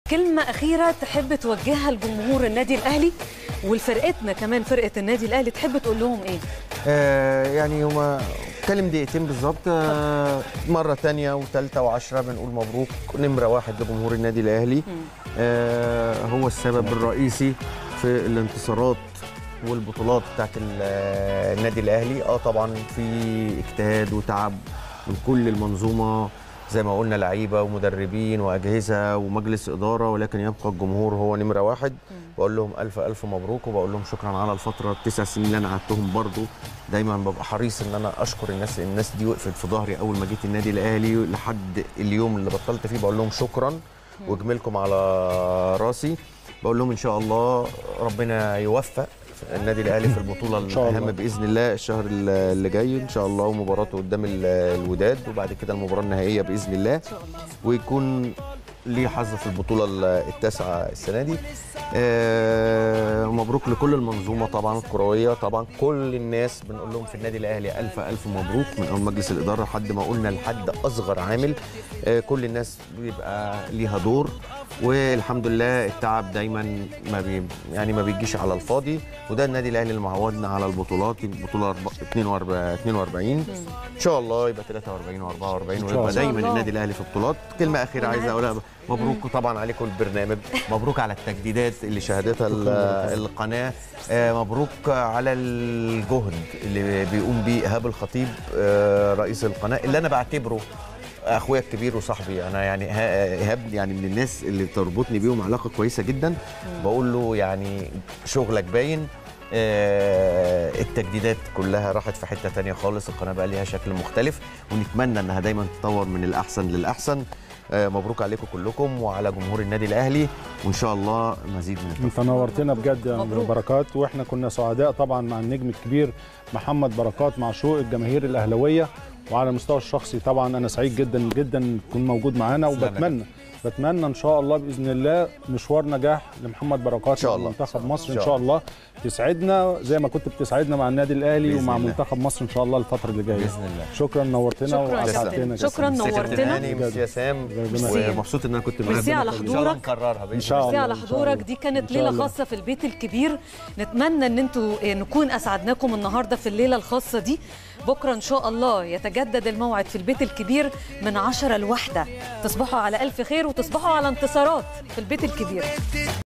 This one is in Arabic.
كلمة أخيرة تحب توجهها لجمهور النادي الأهلي والفرقتنا كمان فرقة النادي الأهلي، تحب تقول لهم إيه؟ يعني هما كلم دقيقتين بالظبط. مرة تانية وثالثة وعشرة بنقول مبروك نمرة واحد لجمهور النادي الأهلي. هو السبب الرئيسي في الانتصارات والبطولات بتاعت النادي الأهلي. طبعا في اجتهاد وتعب من كل المنظومة زي ما قلنا، لعيبه ومدربين واجهزه ومجلس اداره، ولكن يبقى الجمهور هو نمره واحد. بقول لهم الف الف مبروك، وبقول لهم شكرا على الفتره ال9 سنين اللي انا قعدتهم. برضو دايما ببقى حريص ان انا اشكر الناس دي وقفت في ظهري اول ما جيت النادي الاهلي لحد اليوم اللي بطلت فيه. بقول لهم شكرا وجميلكم على راسي. بقول لهم ان شاء الله ربنا يوفق النادي الاهلي في البطوله الاهم باذن الله الشهر اللي جاي ان شاء الله، ومباراته قدام الوداد، وبعد كده المباراه النهائيه باذن الله، ويكون ليه حظ في البطوله التاسعه السنه دي. مبروك لكل المنظومه طبعا الكرويه، طبعا كل الناس بنقول لهم في النادي الاهلي الف الف مبروك، من اول مجلس الاداره لحد ما قلنا لحد اصغر عامل. كل الناس بيبقى ليها دور، والحمد لله التعب دايما ما بيجيش على الفاضي، وده النادي الاهلي اللي معودنا على البطولات. البطوله 42 ان شاء الله يبقى 43 و44، ويبقى دايما النادي الاهلي في بطولات. كلمه اخيره عايز اقولها، مبروك طبعا عليكم البرنامج، مبروك على التجديدات اللي شهدتها القناه، مبروك على الجهد اللي بيقوم بيه ايهاب الخطيب رئيس القناه، اللي انا بعتبره اخويا الكبير وصاحبي. انا يعني ايهاب يعني من الناس اللي تربطني بيهم علاقه كويسه جدا. بقول له يعني شغلك باين. التجديدات كلها راحت في حته ثانيه خالص، القناه بقى ليها شكل مختلف، ونتمنى انها دايما تتطور من الاحسن للاحسن. مبروك عليكم كلكم وعلى جمهور النادي الاهلي، وان شاء الله مزيد من التوفيق. انت نورتنا بجد يا بركات، واحنا كنا سعداء طبعا مع النجم الكبير محمد بركات، مع شوق الجماهير الاهلاويه. وعلى المستوى الشخصي طبعا انا سعيد جدا جدا تكون موجود معانا، وبتمنى ان شاء الله باذن الله مشوار نجاح لمحمد بركات مع منتخب مصر ان شاء الله، تسعدنا زي ما كنت بتسعدنا مع النادي الاهلي ومع منتخب مصر ان شاء الله الفتره اللي جايه باذن الله. شكرا، نورتنا واسعدتنا. شكرا نورتنا يا سام، ومبسوط ان انا كنت معاك. ميرسي على حضورك، ميرسي على حضورك. دي كانت ليله خاصه في البيت الكبير، نتمنى ان انتوا نكون اسعدناكم النهارده في الليله الخاصه دي. بكره ان شاء الله يتجدد الموعد في البيت الكبير من 10 ل1. تصبحوا على الف خير وتصبحوا على انتصارات في البيت الكبير.